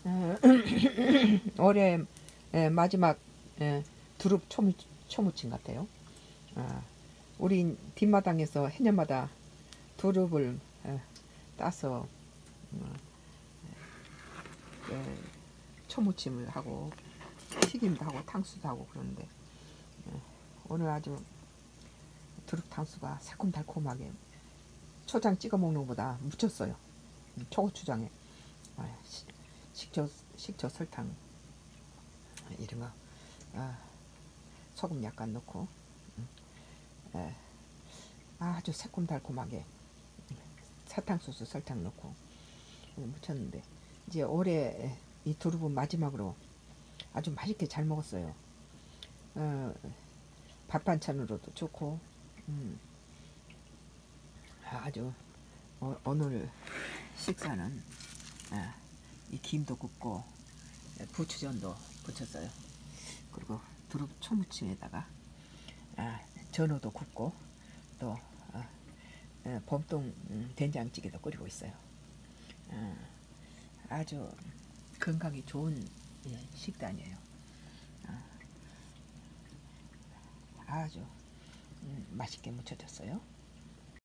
어, 올해 마지막 두릅 초무침 같아요. 우리 뒷마당에서 해년마다 두릅을 따서 초무침을 하고 튀김도 하고 탕수도 하고 그러는데 오늘 아주 두릅 탕수가 새콤달콤하게 초장 찍어 먹는 것보다 묻혔어요. 초고추장에 식초 설탕 이런 거 소금 약간 넣고 아주 새콤달콤하게 사탕수수 설탕 넣고 묻혔는데 이제 올해 이 두릅은 마지막으로 아주 맛있게 잘 먹었어요. 밥 반찬으로도 좋고 아주 오늘 식사는 이 김도 굽고 부추전도 부쳤어요. 그리고 두릅 초무침에다가 전어도 굽고 또 봄동 된장찌개도 끓이고 있어요. 아주 건강에 좋은 식단이에요. 아주 맛있게 무쳐졌어요.